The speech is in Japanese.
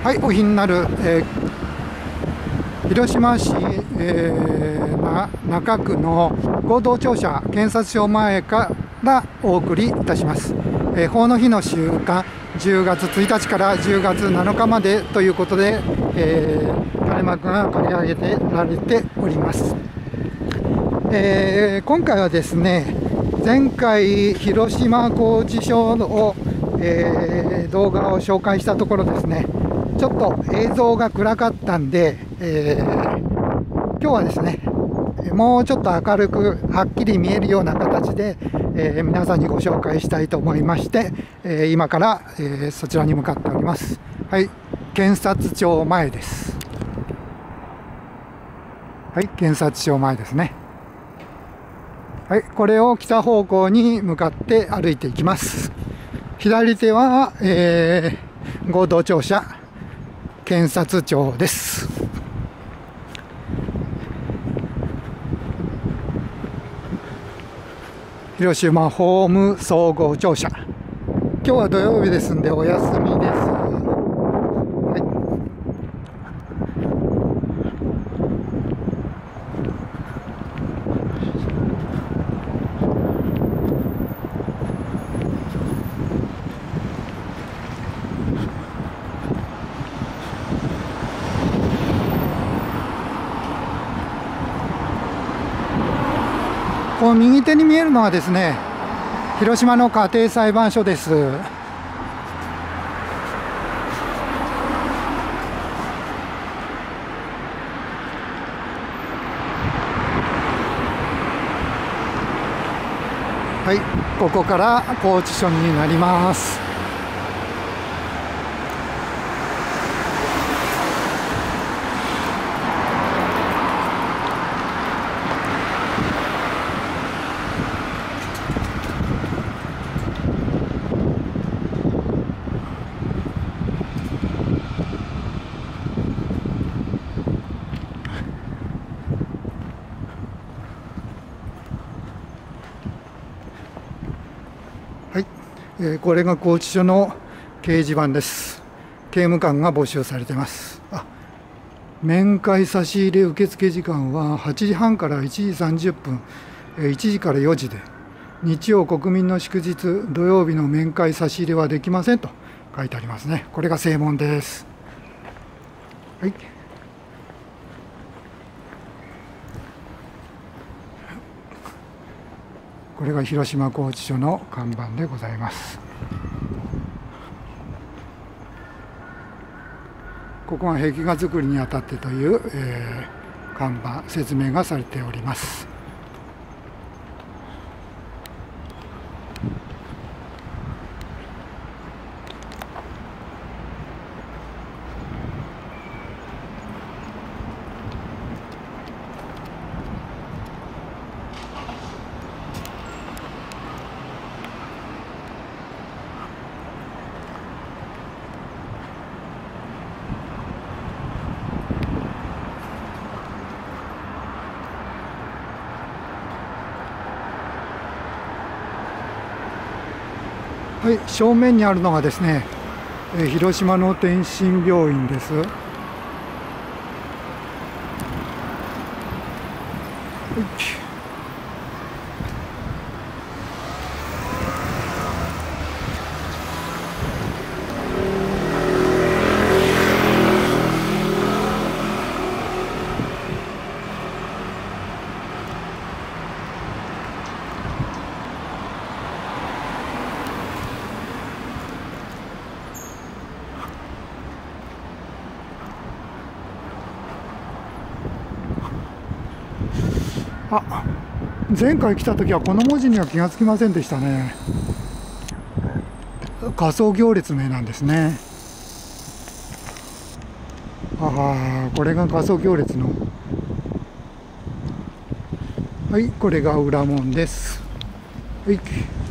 はい、お日になる、広島市、中区の合同庁舎検察庁前からお送りいたします。法の日の週間、10月1日から10月7日までということで、垂れ幕が掲げてられております。今回はですね、前回広島拘置所を、動画を紹介したところですね、ちょっと映像が暗かったんで、今日はですね、もうちょっと明るくはっきり見えるような形で、皆さんにご紹介したいと思いまして、今から、そちらに向かっております。はい、検察庁前です。はい、検察庁前ですね。はい、これを北方向に向かって歩いていきます。左手は、合同庁舎検察庁です。広島法務総合庁舎。今日は土曜日ですんでお休みです。はい、この右手に見えるのはですね、広島の家庭裁判所です。はい、ここから拘置所になります。はい、これが拘置所の掲示板です。刑務官が募集されています。面会差し入れ受付時間は8時半から1時30分、1時から4時で、日曜国民の祝日土曜日の面会差し入れはできませんと書いてありますね。これが正門です。はい、これが広島拘置所の看板でございます。ここが壁画作りにあたってという、看板、説明がされております。はい、正面にあるのがですね、広島の天津病院です。前回来た時はこの文字には気がつきませんでしたね。仮想行列名なんですね。これが仮想行列の。はい、これが裏門です。はい。